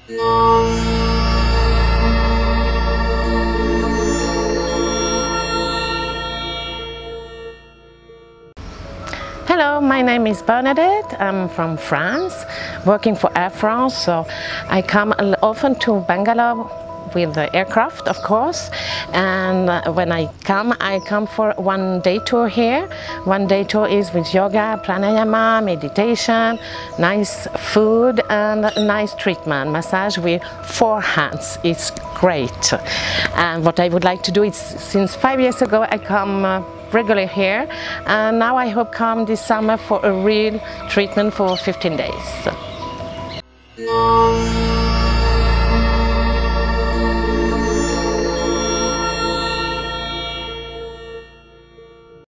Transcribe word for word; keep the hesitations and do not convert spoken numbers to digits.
Hello, my name is Bernadette. I'm from France, working for Air France, so I come often to Bangalore with the aircraft, of course, and when I come, I come for one day tour here. One day tour is with yoga, pranayama, meditation, nice food and nice treatment, massage with four hands. It's great. And what I would like to do is, since five years ago I come uh, regularly here, and now I hope come this summer for a real treatment for fifteen days.